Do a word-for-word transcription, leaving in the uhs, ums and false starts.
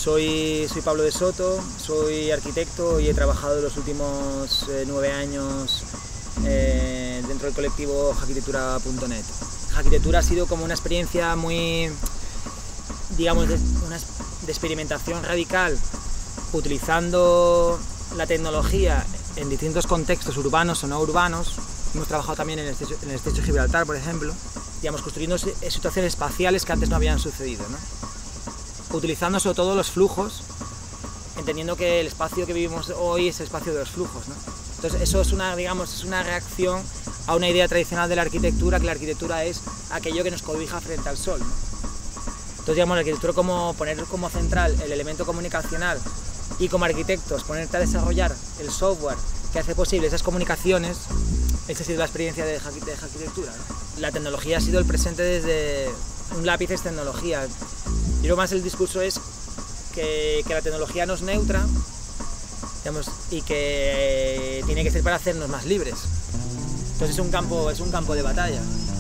Soy, soy Pablo de Soto, soy arquitecto y he trabajado los últimos eh, nueve años eh, dentro del colectivo Hackitectura punto net. Hackitectura ha sido como una experiencia muy, digamos, de, una, de experimentación radical, utilizando la tecnología en distintos contextos urbanos o no urbanos. Hemos trabajado también en el estrecho, en el estrecho de Gibraltar, por ejemplo, digamos, construyendo situaciones espaciales que antes no habían sucedido, ¿no? Utilizando sobre todo los flujos, entendiendo que el espacio que vivimos hoy es el espacio de los flujos, ¿no? Entonces eso es una, digamos, es una reacción a una idea tradicional de la arquitectura, que la arquitectura es aquello que nos cobija frente al sol, ¿no? Entonces, digamos, la arquitectura como poner como central el elemento comunicacional y como arquitectos ponerte a desarrollar el software que hace posible esas comunicaciones. Esa ha sido la experiencia de, de arquitectura, ¿no? La tecnología ha sido el presente desde un lápiz, es tecnología. Y lo más el discurso es que, que la tecnología no es neutra, digamos, y que tiene que ser para hacernos más libres. Entonces es un campo, es un campo de batalla.